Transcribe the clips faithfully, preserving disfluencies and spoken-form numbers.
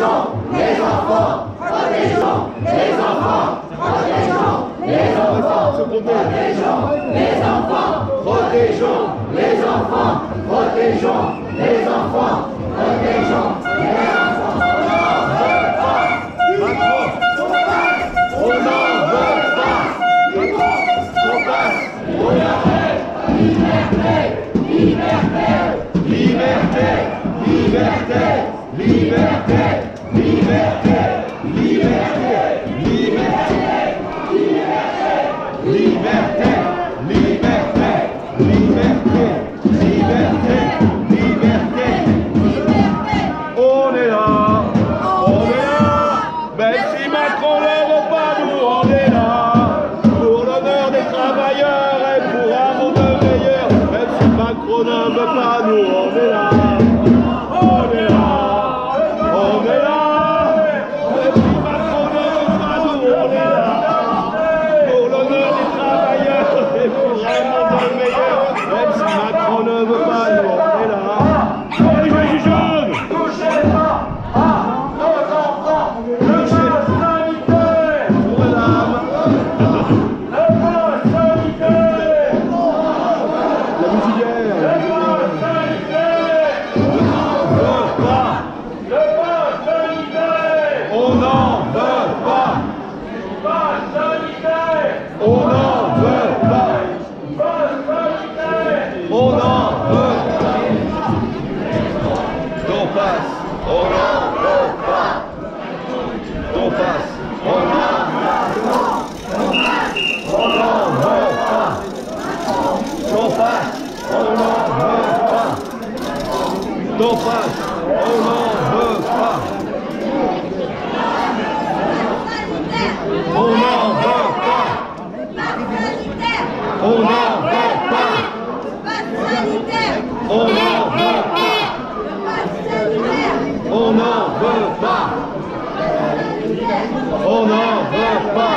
Protégeons les enfants. Protégeons les enfants. Protégeons les enfants. Protégeons les enfants. Protégeons les enfants. Protégeons les enfants. Protégeons les enfants. On n'en veut pas. On passe. Liberté, liberté, liberté, liberté, liberté, liberté, liberté, liberté, liberté, liberté, liberté, liberté, liberté. On est là, on est là, même si Macron ne veut pas, nous on est là, pour l'honneur des travailleurs et pour un monde meilleur, même si Macron ne veut pas, nous on est là, on est là, on est là, même si Macron ne veut pas, nous on est là, pour l'honneur des travailleurs et pour un monde meilleur, même si Macron ne veut pas, nous on est là. Les Gilets jaunes, touchez pas à nos enfants, le pass sanitaire, madame, le pass sanitaire, la musilière, le pass sanitaire, on n'en veut pas, le pass sanitaire, on n'en veut pas, le pass sanitaire, on n'en veut pas, le pass sanitaire, on n'en veut pas. Ton passe, on n'en veut pas. Ton passe, on n'en veut pas. On n'en veut pas. Ton passe, on n'en veut pas. Ton passe, on n'en veut pas. On n'en veut pas. On n'en veut pas. On n'en veut pas. On n'en veut pas. On n'en veut pas.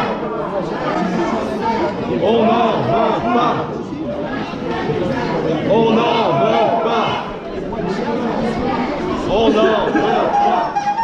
On n'en veut pas. On n'en veut pas. On n'en veut pas.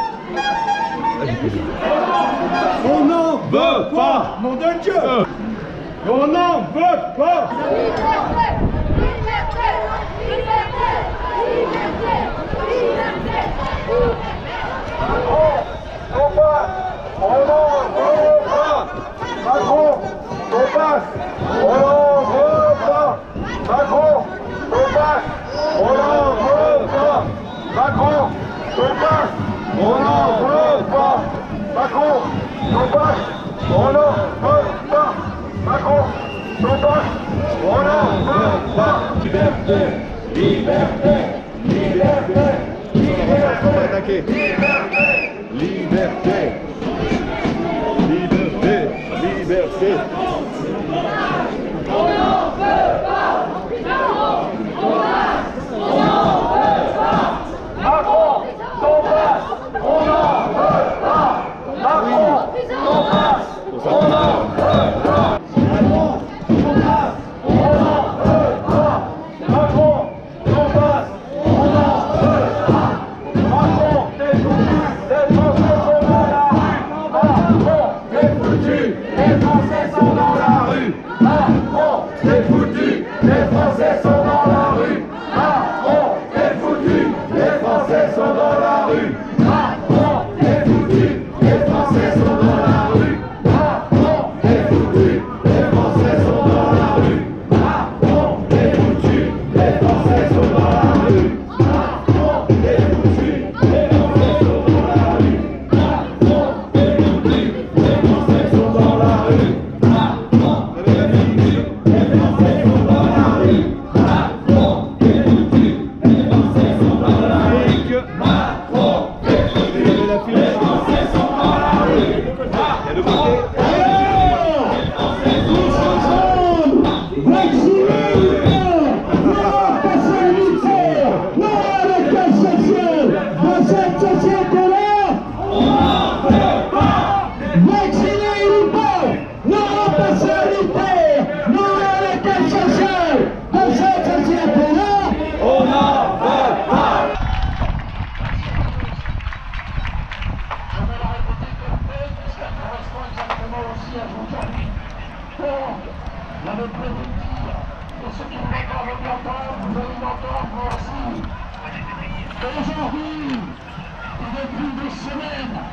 On n'en veut pas. Mon Dieu. On n'en veut pas. Liberté, liberté, liberté, liberté, liberté. Macron, on passe, on n'en veut pas. Macron, on passe, on n'en veut pas. Macron, on passe, on n'en veut pas. Macron, on passe, on n'en veut pas. Macron, on passe, on n'en veut pas. Macron, on passe, on n'en veut pas. Liberté, liberté, liberté. Liberté, liberté, liberté, liberté, liberté. On n'en veut pas. On passe, on n'en veut pas. Macron, ton passe, on n'en veut pas. Macron, ton passe, on n'en veut pas. Macron, ton passe, on n'en veut pas. Macron, ton passe, on n'en veut pas. Macron, tais-toi.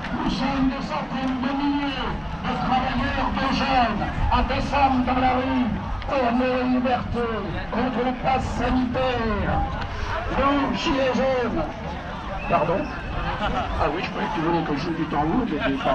Nous sommes des centaines de milliers de travailleurs, de jeunes, à descendre dans la rue pour nos libertés, contre le pass sanitaire. Nous, gilets jaunes. Pardon? Ah oui, je croyais que tu voulais que je joue du tambour, mais pas.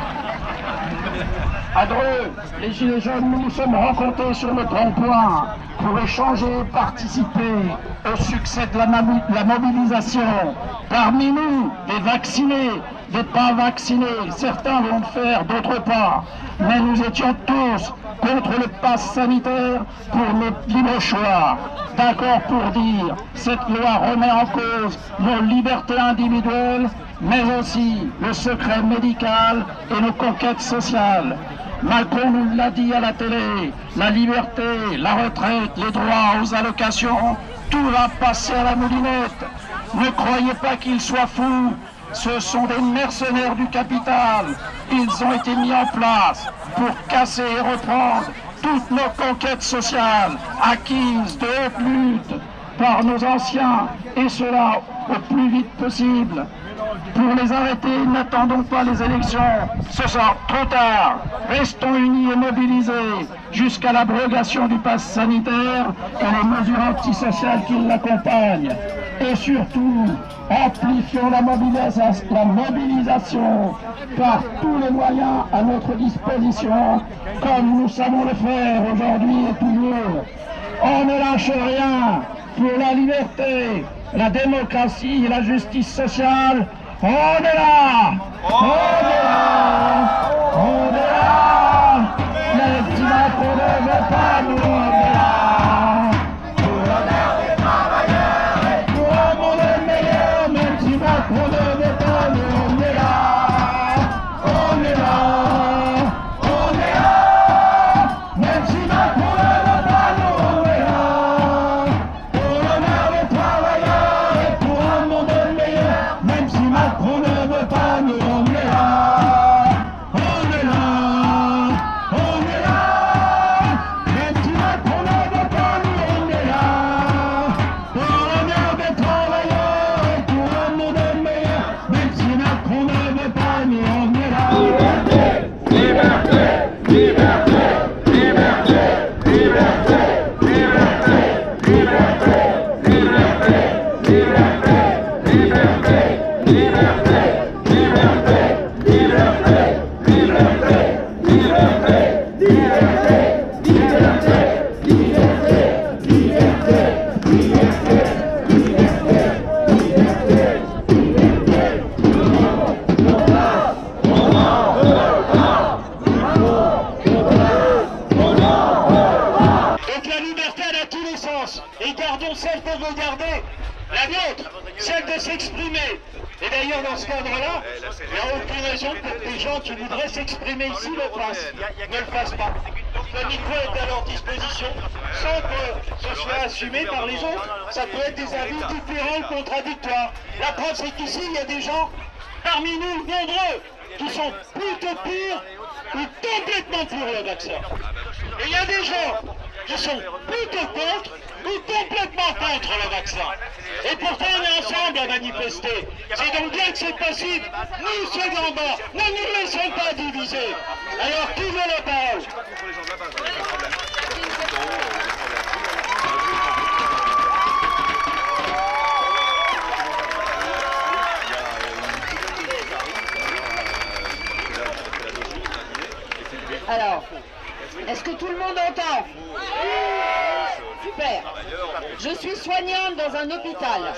À Dreux, les gilets jaunes, nous nous sommes rencontrés sur notre rond-point pour échanger et participer au succès de la, la mobilisation. Parmi nous, des vaccinés, des pas vaccinés, certains vont le faire, d'autres pas. Mais nous étions tous contre le pass sanitaire pour notre libre choix. D'accord pour dire, cette loi remet en cause nos libertés individuelles, mais aussi le secret médical et nos conquêtes sociales. Macron nous l'a dit à la télé, la liberté, la retraite, les droits aux allocations, tout va passer à la moulinette. Ne croyez pas qu'ils soient fous, ce sont des mercenaires du capital. Ils ont été mis en place pour casser et reprendre toutes nos conquêtes sociales acquises de haute lutte par nos anciens, et cela au plus vite possible. Pour les arrêter, n'attendons pas les élections, ce sera trop tard. Restons unis et mobilisés jusqu'à l'abrogation du pass sanitaire et les mesures antisociales qui l'accompagnent. Et surtout, amplifions la mobilisation, la mobilisation par tous les moyens à notre disposition, comme nous savons le faire aujourd'hui et toujours. On ne lâche rien pour la liberté, la démocratie et la justice sociale. On est là! On est là! On est là! Les petits Macron ne veut pas nous, on est là! Pour l'honneur des travailleurs et pour un monde meilleur, même si Macron ne veut pas nous, on est là! On est là! On est là! Même si Macron ne veut pas nous, on est là! Pour l'honneur des travailleurs et pour un monde meilleur, même si Macron ne veut pas nous, on est là, on est là, on est là, même si Macron ne veut pas nous, on est là, pour l'honneur des travailleurs et pour un monde meilleur, même si Macron ne veut pas nous, on est là. Liberté, liberté, liberté, liberté, liberté, liberté, liberté, liberté, liberté, liberté. Et gardons celle qu'on veut garder, la nôtre, celle de s'exprimer. Et d'ailleurs, dans ce cadre-là, il n'y a aucune raison pour que les gens qui voudraient s'exprimer ici le fassent, ne le fassent pas. Le micro est à leur disposition, sans que ce soit assumé par les autres. Ça peut être des avis différents ou contradictoires. La preuve, c'est qu'ici, il y a des gens, parmi nous, nombreux, qui sont plutôt pour ou complètement pour le vaccin. Et il y a des gens qui sont plutôt contre ou complètement contre le vaccin. Et pourtant on est ensemble à manifester. C'est donc bien que c'est possible. Nous, ceux d'en bas, ne nous laissons pas diviser. Alors qui veut la parole? Alors, est-ce que tout le monde entend? Super. Je suis soignante dans un hôpital.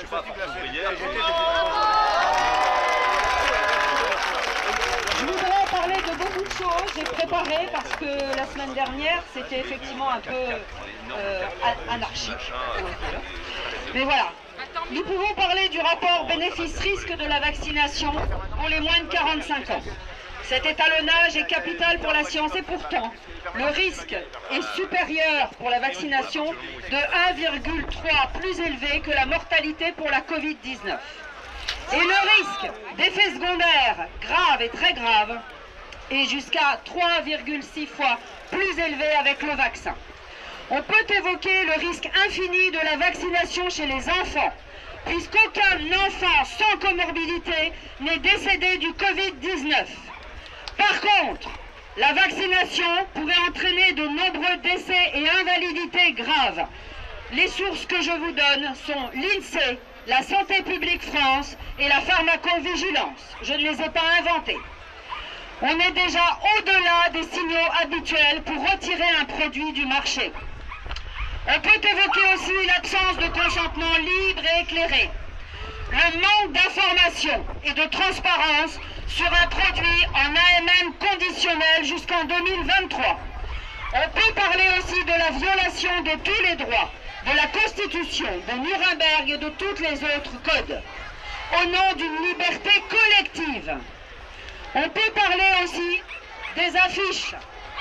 Je voudrais parler de beaucoup de choses. J'ai préparé parce que la semaine dernière, c'était effectivement un peu euh, anarchique. Mais voilà. Nous pouvons parler du rapport bénéfice-risque de la vaccination pour les moins de quarante-cinq ans. Cet étalonnage est capital pour la science et pourtant, le risque est supérieur pour la vaccination de un virgule trois plus élevé que la mortalité pour la Covid dix-neuf. Et le risque d'effets secondaires graves et très graves est jusqu'à trois virgule six fois plus élevé avec le vaccin. On peut évoquer le risque infini de la vaccination chez les enfants, puisqu'aucun enfant sans comorbidité n'est décédé du Covid dix-neuf. Par contre, la vaccination pourrait entraîner de nombreux décès et invalidités graves. Les sources que je vous donne sont l'INSEE, la Santé publique France et la pharmacovigilance. Je ne les ai pas inventées. On est déjà au-delà des signaux habituels pour retirer un produit du marché. On peut évoquer aussi l'absence de consentement libre et éclairé, le manque d'information et de transparence sur un produit en A M M conditionnel jusqu'en deux mille vingt-trois. On peut parler aussi de la violation de tous les droits, de la Constitution, de Nuremberg et de tous les autres codes, au nom d'une liberté collective. On peut parler aussi des affiches.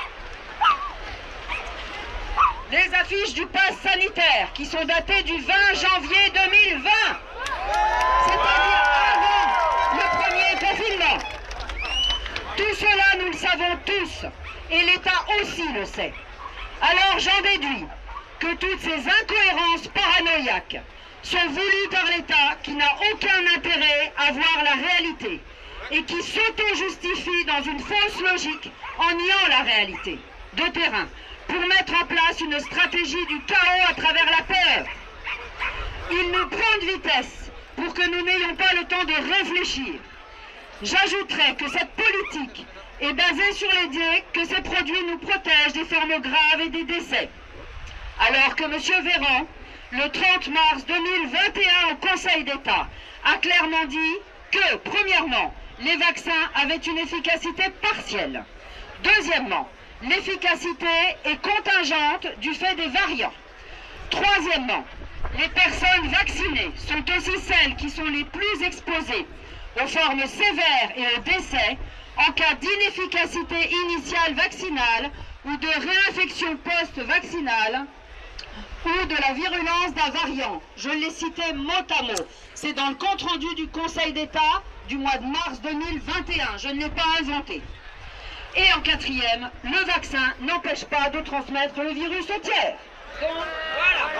Les affiches du pass sanitaire qui sont datées du vingt janvier deux mille vingt, c'est-à-dire avant le premier confinement. Tout cela, nous le savons tous, et l'État aussi le sait. Alors j'en déduis que toutes ces incohérences paranoïaques sont voulues par l'État qui n'a aucun intérêt à voir la réalité et qui s'auto-justifie dans une fausse logique en niant la réalité de terrain pour mettre en place une stratégie du chaos à travers la peur. Il nous prend de vitesse pour que nous n'ayons pas le temps de réfléchir. J'ajouterai que cette politique est basée sur l'idée que ces produits nous protègent des formes graves et des décès. Alors que M. Véran, le trente mars deux mille vingt et un au Conseil d'État, a clairement dit que, premièrement, les vaccins avaient une efficacité partielle. Deuxièmement, l'efficacité est contingente du fait des variants. Troisièmement, les personnes vaccinées sont aussi celles qui sont les plus exposées aux formes sévères et aux décès en cas d'inefficacité initiale vaccinale ou de réinfection post-vaccinale ou de la virulence d'un variant. Je l'ai cité mot à mot. C'est dans le compte-rendu du Conseil d'État du mois de mars deux mille vingt et un. Je ne l'ai pas inventé. Et en quatrième, le vaccin n'empêche pas de transmettre le virus au tiers. Donc, voilà.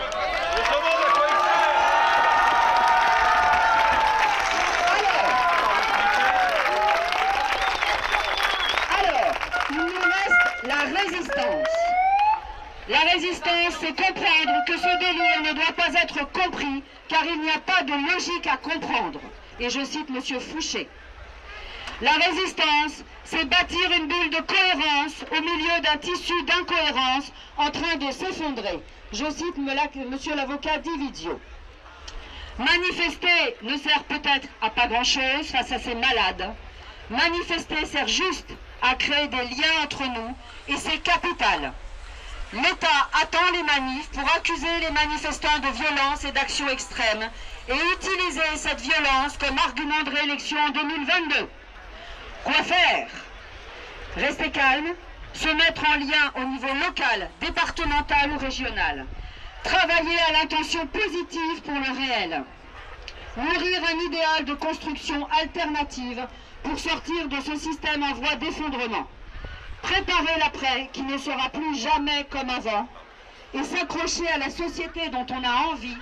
Alors, il nous reste la résistance. La résistance, c'est comprendre que ce délire ne doit pas être compris, car il n'y a pas de logique à comprendre. Et je cite M. Fouché. La résistance, c'est bâtir une bulle de cohérence au milieu d'un tissu d'incohérence en train de s'effondrer. Je cite M. l'avocat Dividio. Manifester ne sert peut-être à pas grand-chose face à ces malades. Manifester sert juste à créer des liens entre nous et c'est capital. L'État attend les manifs pour accuser les manifestants de violence et d'action extrême et utiliser cette violence comme argument de réélection en deux mille vingt-deux. Quoi faire? Rester calme, se mettre en lien au niveau local, départemental ou régional. Travailler à l'intention positive pour le réel. Nourrir un idéal de construction alternative pour sortir de ce système en voie d'effondrement. Préparer l'après qui ne sera plus jamais comme avant et s'accrocher à la société dont on a envie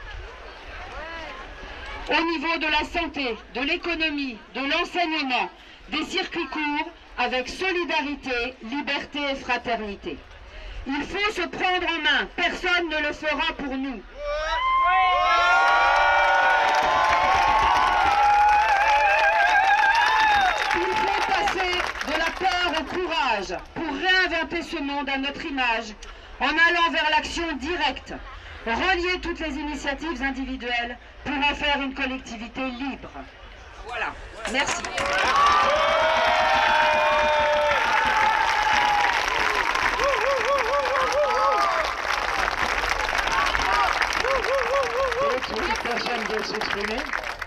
au niveau de la santé, de l'économie, de l'enseignement, des circuits courts avec solidarité, liberté et fraternité. Il faut se prendre en main, personne ne le fera pour nous. Il faut passer de la peur au courage pour réinventer ce monde à notre image en allant vers l'action directe, relier toutes les initiatives individuelles pour en faire une collectivité libre. Voilà, merci. Personne veut s'exprimer.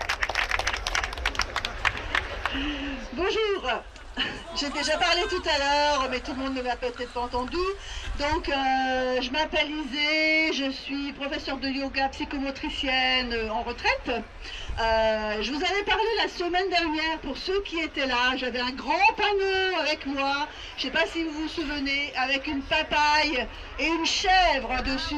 Bonjour, j'ai déjà parlé tout à l'heure, mais tout le monde ne m'a peut-être pas entendu. Donc, euh, je m'appelle Isée, je suis professeure de yoga psychomotricienne en retraite. Euh, je vous avais parlé la semaine dernière, pour ceux qui étaient là, j'avais un grand panneau avec moi, je ne sais pas si vous vous souvenez, avec une papaye et une chèvre dessus.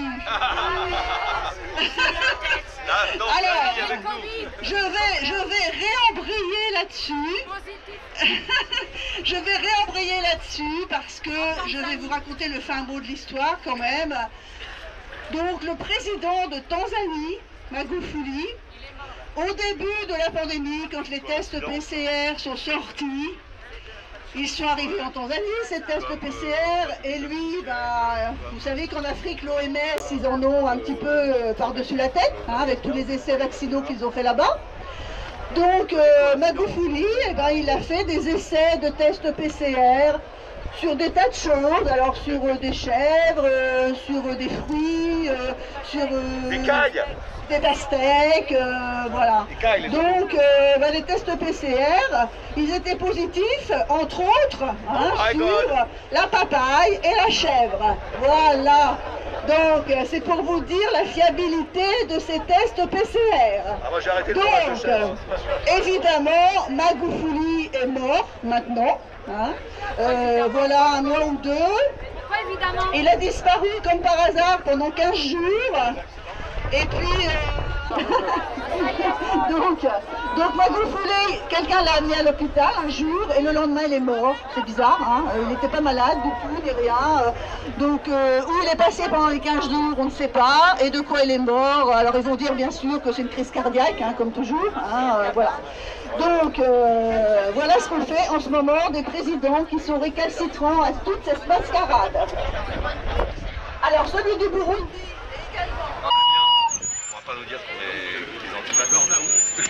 Alors, je vais, je vais réembrayer là-dessus. Je vais réembrayer là-dessus parce que je vais vous raconter le fin mot de l'histoire quand même. Donc, le président de Tanzanie, Magufuli, au début de la pandémie, quand les tests P C R sont sortis, ils sont arrivés en Tanzanie, ces tests P C R, et lui, bah, vous savez qu'en Afrique, l'O M S, ils en ont un petit peu par-dessus la tête, hein, avec tous les essais vaccinaux qu'ils ont fait là-bas. Donc, euh, Magufuli, eh ben, il a fait des essais de tests P C R sur des tas de choses, alors sur euh, des chèvres, euh, sur euh, des fruits, euh, sur euh, des cailles, des pastèques, euh, voilà. Des cailles, les Donc, euh, bah, les tests P C R, ils étaient positifs, entre autres, hein, oh sur God. la papaye et la chèvre. Voilà. Donc, euh, c'est pour vous dire la fiabilité de ces tests P C R. Ah, moi j'ai arrêté de fromage de Donc, chèvre. évidemment, Magufuli est mort maintenant. Hein. Euh, voilà un mois ou deux. Il a disparu comme par hasard pendant quinze jours. Et puis, euh... donc, donc Magufuli, quelqu'un l'a amené à l'hôpital un jour et le lendemain il est mort. C'est bizarre, hein. Il n'était pas malade du tout, ni rien. Donc, euh, où il est passé pendant les quinze jours, on ne sait pas. Et de quoi il est mort. Alors ils vont dire bien sûr que c'est une crise cardiaque, hein, comme toujours. Hein, euh, voilà. Donc, euh, voilà ce qu'on fait en ce moment des présidents qui sont récalcitrants à toute cette mascarade. Alors, celui du Burundi également. On va pas nous dire qu'on est des anti-vaccins.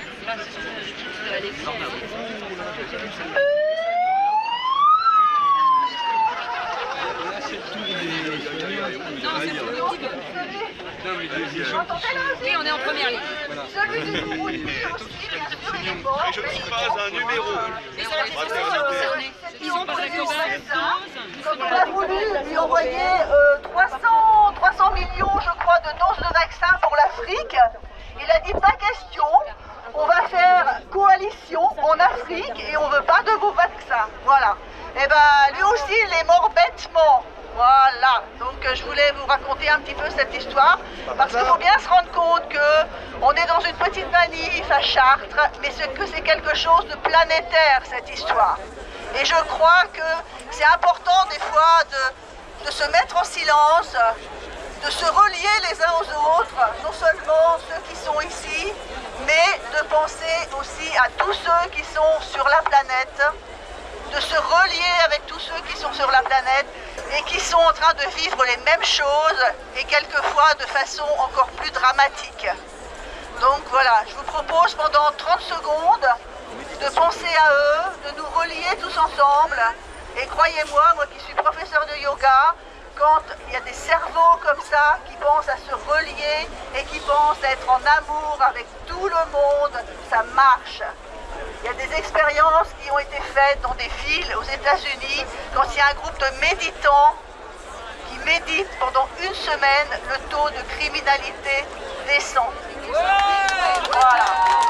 Oui, on est en première ligne. Celui du Burundi aussi, bien sûr, il est mort. Et je ne suis pas un numéro. Ils ont prévu Comme on a voulu lui envoyer euh, trois cents millions, je crois, de doses de vaccins pour l'Afrique, il a dit pas question, on va faire coalition en Afrique et on ne veut pas de vos vaccins. Voilà. Et ben lui aussi, il est mort bêtement. Voilà, donc euh, je voulais vous raconter un petit peu cette histoire, parce qu'il faut bien se rendre compte qu'on est dans une petite manif à Chartres, mais ce que c'est quelque chose de planétaire, cette histoire. Et je crois que c'est important des fois de, de se mettre en silence, de se relier les uns aux autres, non seulement ceux qui sont ici, mais de penser aussi à tous ceux qui sont sur la planète, de se relier avec tous ceux qui sont sur la planète et qui sont en train de vivre les mêmes choses et quelquefois de façon encore plus dramatique. Donc voilà, je vous propose pendant trente secondes de penser à eux, de nous relier tous ensemble. Et croyez-moi, moi qui suis professeur de yoga, quand il y a des cerveaux comme ça qui pensent à se relier et qui pensent à être en amour avec tout le monde, ça marche. Il y a des expériences qui ont été faites dans des villes aux États-Unis quand il y a un groupe de méditants qui méditent pendant une semaine, le taux de criminalité descend. Voilà.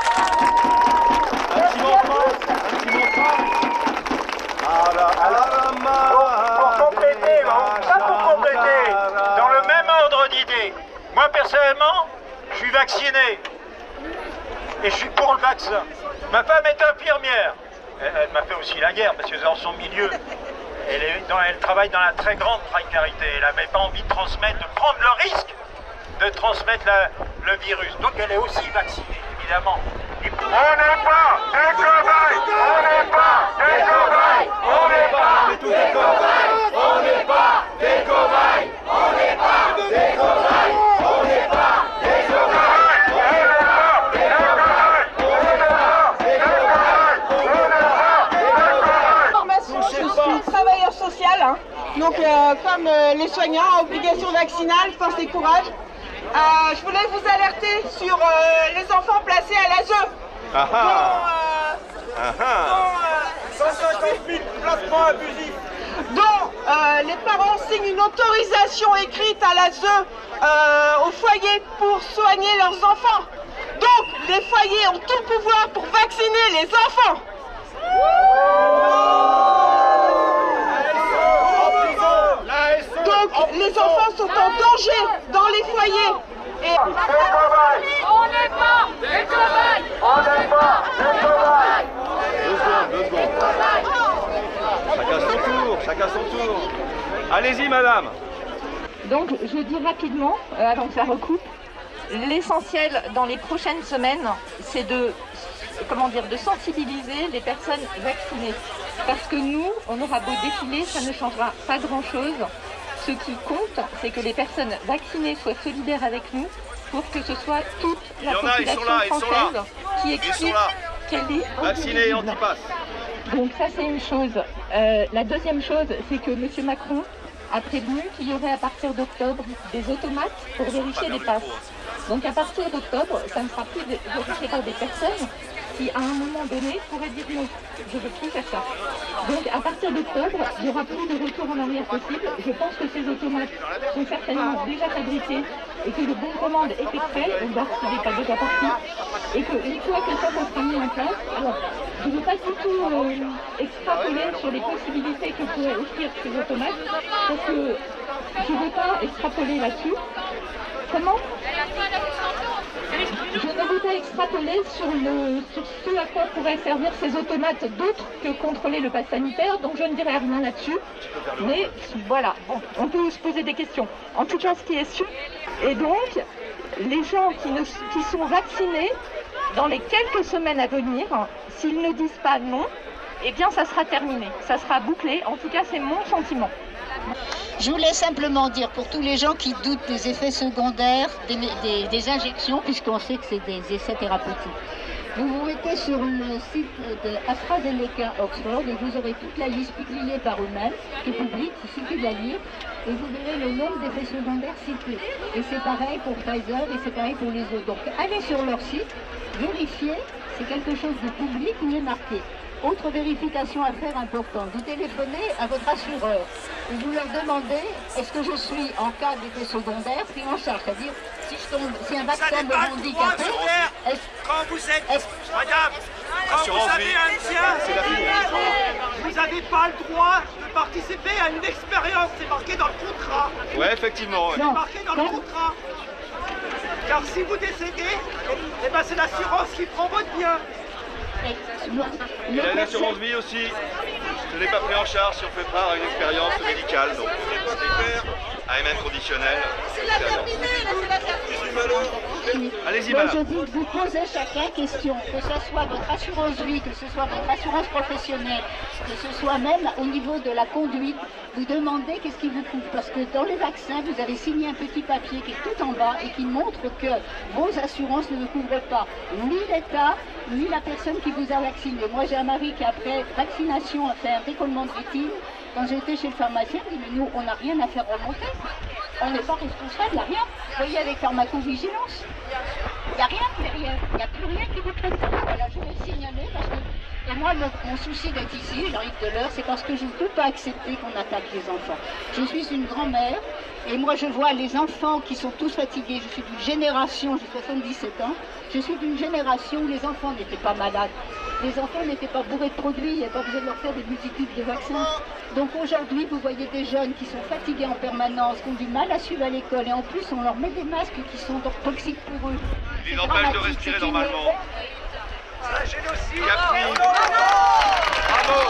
Un petit moment, un petit moment. À la, à la main, Pour compléter, non, pas pour compléter, dans le même ordre d'idées, moi personnellement, je suis vacciné et je suis pour le vaccin. Ma femme est infirmière, elle, elle m'a fait aussi la guerre parce que dans son milieu, elle, est dans, elle travaille dans la très grande précarité, elle n'avait pas envie de transmettre, de prendre le risque de transmettre la, le virus, donc elle est aussi vaccinée, évidemment. Et on n'est pas des cobayes, on n'est pas des cobayes, on n'est pas tous des cobayes, on n'est pas des cobayes, on n'est pas des cobayes, on n'est pas des cobayes, on n'est pas des cobayes, on n'est pas des cobayes, on n'est pas des cobayes. Je suis travailleur social, hein. Donc euh, comme euh, les soignants, obligation vaccinale, force et courage. Euh, je voulais vous alerter sur euh, les enfants placés à l'A S E. Ah dont, ah. euh, Ah ah. dont, euh, cent cinquante mille placements abusifs. dont euh, les parents signent une autorisation écrite à l'A S E euh, au foyer pour soigner leurs enfants. Donc, les foyers ont tout pouvoir pour vacciner les enfants. Donc, les enfants sont en danger dans les foyers. Et... On n'est pas des cobayes. On n'est pas des cobayes. Deux secondes, deux secondes. Chacun son tour, chacun son tour. Allez-y, madame. Donc, je dis rapidement, euh, avant que ça recoupe, l'essentiel dans les prochaines semaines, c'est de, comment dire, de sensibiliser les personnes vaccinées. Parce que nous, on aura beau défiler, ça ne changera pas grand-chose. Ce qui compte, c'est que les personnes vaccinées soient solidaires avec nous pour que ce soit toute la population française qui explique qu'elle est vaccinée et anti-pass. Donc ça, c'est une chose. Euh, la deuxième chose, c'est que M. Macron a prévenu qu'il y aurait à partir d'octobre des automates pour vérifier les passes. Donc à partir d'octobre, ça ne sera plus vérifié par des personnes qui, à un moment donné, pourraient dire non, je ne veux plus faire ça. Donc à partir d'octobre, il n'y aura plus de retour en arrière possible. Je pense que ces automates sont certainement déjà fabriqués et que le bon de commande est fait, on voir s'il n'est pas déjà parti. Et qu'une fois que ça, ça sera mis en place, alors je ne veux pas du tout euh, extrapoler sur les possibilités que pourraient offrir ces automates, parce que je ne veux pas extrapoler là-dessus. Comment ? Je ne veux pas extrapoler sur, le, sur ce à quoi pourraient servir ces automates d'autres que contrôler le pass sanitaire, donc je ne dirai rien là-dessus. Mais voilà, bon, on peut se poser des questions. En tout cas, ce qui est sûr, et donc, les gens qui, ne, qui sont vaccinés, dans les quelques semaines à venir, s'ils ne disent pas non, eh bien ça sera terminé, ça sera bouclé. En tout cas, c'est mon sentiment. Je voulais simplement dire pour tous les gens qui doutent des effets secondaires des, des, des injections, puisqu'on sait que c'est des essais thérapeutiques. Vous vous mettez sur le site de AstraZeneca Oxford et vous aurez toute la liste publiée par eux-mêmes, qui est publique, il suffit de la lire, et vous verrez le nombre d'effets secondaires cités. Et c'est pareil pour Pfizer et c'est pareil pour les autres. Donc allez sur leur site, vérifiez, c'est quelque chose de public où il est marqué. Autre vérification à faire importante, vous téléphonez à votre assureur et vous leur demandez est-ce que je suis en cas d'effet secondaire pris en charge, c'est-à-dire si, je tombe, si un vaccin me handicapé, quand vous êtes, madame, quand vous avez un tien, vous n'avez pas le droit de participer à une expérience, c'est marqué dans le contrat. Ouais, effectivement. Ouais. C'est marqué dans le contrat. Car si vous décédez, eh ben c'est l'assurance qui prend votre bien. Il y a une assurance vie aussi. Ce n'est pas pris en charge si on fait part à une expérience médicale. Donc, A M M conditionnel. Allez-y, moi, madame. je dis que vous posez chacun question, que ce soit votre assurance vie, que ce soit votre assurance professionnelle, que ce soit même au niveau de la conduite, vous demandez qu'est-ce qui vous couvre. Parce que dans les vaccins, vous avez signé un petit papier qui est tout en bas et qui montre que vos assurances ne vous couvrent pas, ni l'État, ni la personne qui vous a vacciné. Moi, j'ai un mari qui, après vaccination, a fait un décollement de rétine. Quand j'étais chez le pharmacien, il me dit, mais nous, on n'a rien à faire remonter. On n'est pas responsable, il n'y a rien. Vous voyez, avec pharmacovigilance, il n'y a rien derrière. Il n'y a plus rien qui vous traite. Voilà, je vais le signaler parce que... Et moi, mon, mon souci d'être ici, j'arrive de l'heure, c'est parce que je ne peux pas accepter qu'on attaque les enfants. Je suis une grand-mère et moi, je vois les enfants qui sont tous fatigués. Je suis d'une génération, j'ai soixante-dix-sept ans, je suis d'une génération où les enfants n'étaient pas malades. Les enfants n'étaient pas bourrés de produits, il n'y avait pas besoin de leur faire des multitudes de vaccins. Donc aujourd'hui, vous voyez des jeunes qui sont fatigués en permanence, qui ont du mal à suivre à l'école et en plus, on leur met des masques qui sont toxiques pour eux. Ils empêchent de respirer normalement. C'est un génocide. Catherine. Bravo.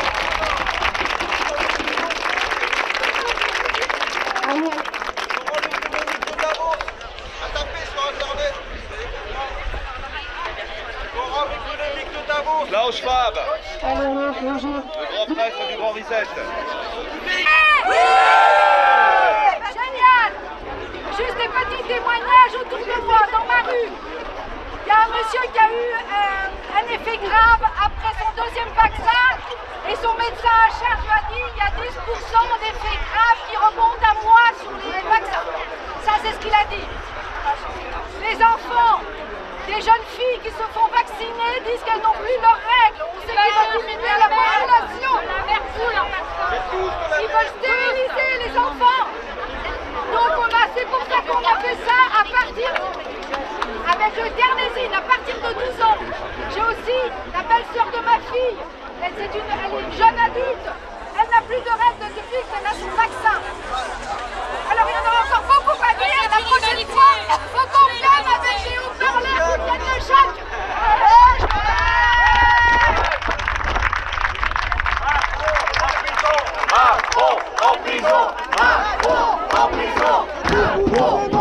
Klaus Schwab, le grand prêtre du Grand Reset. Génial! Juste des petits témoignages autour de moi, dans ma rue. Il y a un monsieur qui a eu euh, un effet grave après son deuxième vaccin et son médecin à charge lui a dit il y a dix pour cent d'effets graves qui remontent à moi sur les vaccins. Ça, c'est ce qu'il a dit. Les enfants, des jeunes filles qui se font vacciner disent qu'elles n'ont plus leurs règles. On sait qu'ils vont diminuer la population. Ils veulent stériliser les enfants. Donc on a, c'est pour ça qu'on a fait ça à partir avec le Guernesey fille. Elle, c'est une, elle est une jeune adulte. Elle n'a plus de règles depuis qu'elle a son vaccin. Alors il y en aura encore beaucoup à dire. La prochaine fois, il faut qu'on vienne avec les haut-parleurs qui viennent de chaque. Macron en prison! Macron en prison!